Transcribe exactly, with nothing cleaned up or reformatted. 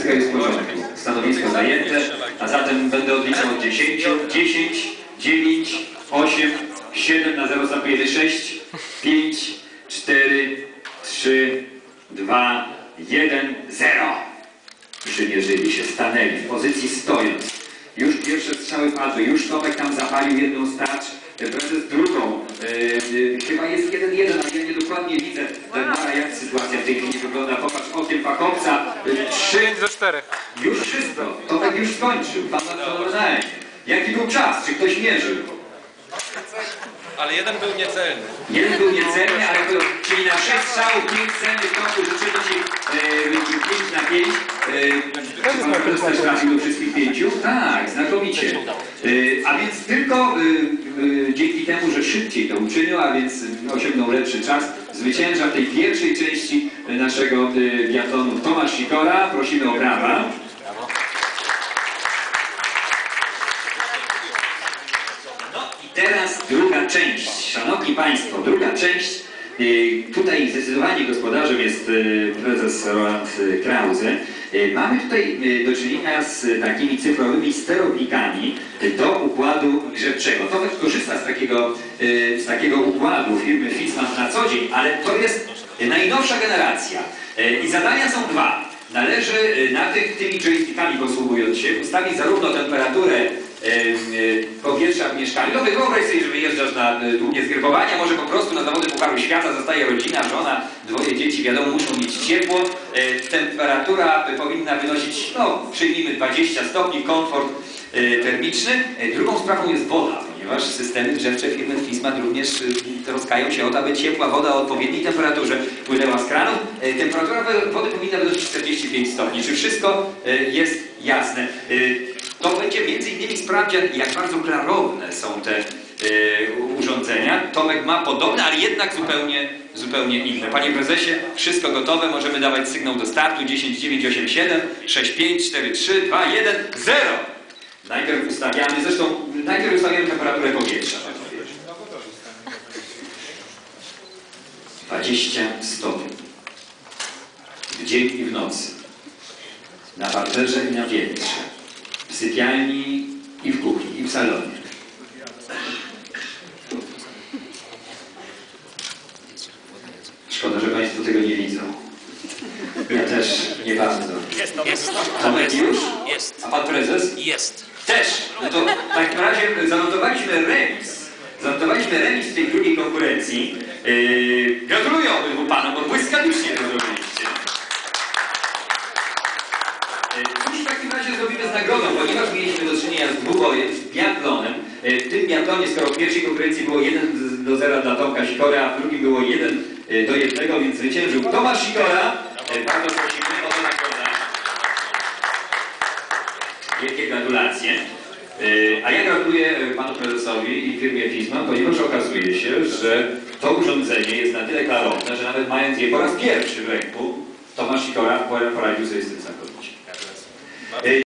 Wszystko jest w porządku. Stanowisko zajęte, a zatem będę odliczał od dziesięciu. dziesięć, dziewięć, osiem, siedem, na zero zapijemy sześć, pięć, cztery, trzy, dwa, jeden, zero. Przymierzyli się, stanęli w pozycji stojąc. Już pierwsze strzały padły, już Tomek tam zapalił jedną starcz, prezes drugą. Yy, chyba jest jeden jeden, ale ja nie dokładnie widzę. Dagmara, jak sytuacja w tej chwili wygląda? Popatrz okiem fachowca. trzy do czterech. Już wszystko. Tomek już skończył. Pan fenomenalnie. Jaki był czas? Czy ktoś mierzył? Ale jeden był niecelny. Jeden był niecelny, ale był, czyli na sześć strzałów, pięć celnych kroków, życzymy Ci e, pięć na pięć. E, czy Pan prezes też trafił do wszystkich pięciu? Tak, znakomicie. E, a więc tylko e, e, dzięki temu, że szybciej to uczynił, a więc osiągnął lepszy czas, zwycięża w tej pierwszej części naszego e, biatlonu Tomasz Sikora. Prosimy o brawa. Teraz druga część. Szanowni Państwo, druga część. Tutaj zdecydowanie gospodarzem jest prezes Roland Krause. Mamy tutaj do czynienia z takimi cyfrowymi sterownikami do układu grzewczego. Tomek korzysta z takiego, z takiego układu firmy Fissmann na co dzień, ale to jest najnowsza generacja. I zadania są dwa. Należy na tych, tymi joystickami posługując się ustawić zarówno temperaturę powietrza w mieszkaniu. No wyobraź sobie, że wyjeżdżasz na długie zgrywowania, może po prostu na zawody Pucharu Świata zostaje rodzina, żona, dwoje dzieci, wiadomo, muszą mieć ciepło. Temperatura powinna wynosić, no przyjmijmy dwadzieścia stopni, komfort termiczny. Drugą sprawą jest woda, ponieważ systemy grzewcze firmy Fissmann również troskają się o to, aby ciepła woda o odpowiedniej temperaturze płynęła z kranu. Temperatura wody powinna wynosić czterdzieści pięć stopni. Czy wszystko jest jasne? To będzie między innymi sprawdzian, jak bardzo klarowne są te y, urządzenia. Tomek ma podobne, ale jednak zupełnie, zupełnie inne. Panie prezesie, wszystko gotowe, możemy dawać sygnał do startu. dziesięć, dziewięć, osiem, siedem, sześć, pięć, cztery, trzy, dwa, jeden, zero. Najpierw ustawiamy, zresztą najpierw ustawiamy temperaturę powietrza. dwadzieścia stopni. W dzień i w nocy. Na parterze i na piętrze. W sypialni i w kuchni, i w salonie. Szkoda, że Państwo tego nie widzą. Ja też nie bardzo. Jest, jest. Tomek już? Jest. A Pan prezes? Jest. Też. No to w takim razie zanotowaliśmy remis. Zanotowaliśmy remis w tej drugiej konkurencji. Yy, gratuluję obydwu Panom, bo błyskawicznie to zrobiliście. Cóż w takim razie zrobimy z nagrodą, ponieważ mieliśmy do czynienia z dwubojem, z biatlonem. W tym biatlonie, skoro w pierwszej konkurencji było jeden do zera dla Tomka Sikora, a w drugim było jeden do jednego, więc zwyciężył Tomasz Sikora. Bardzo prosimy o tę nagrodę. Wielkie gratulacje. A ja gratuluję Panu Prezesowi i firmie Fissmann, ponieważ okazuje się, że to urządzenie jest na tyle klarowne, że nawet mając je po raz pierwszy w ręku, Tomasz Sikora poradził sobie z tym znakomicie.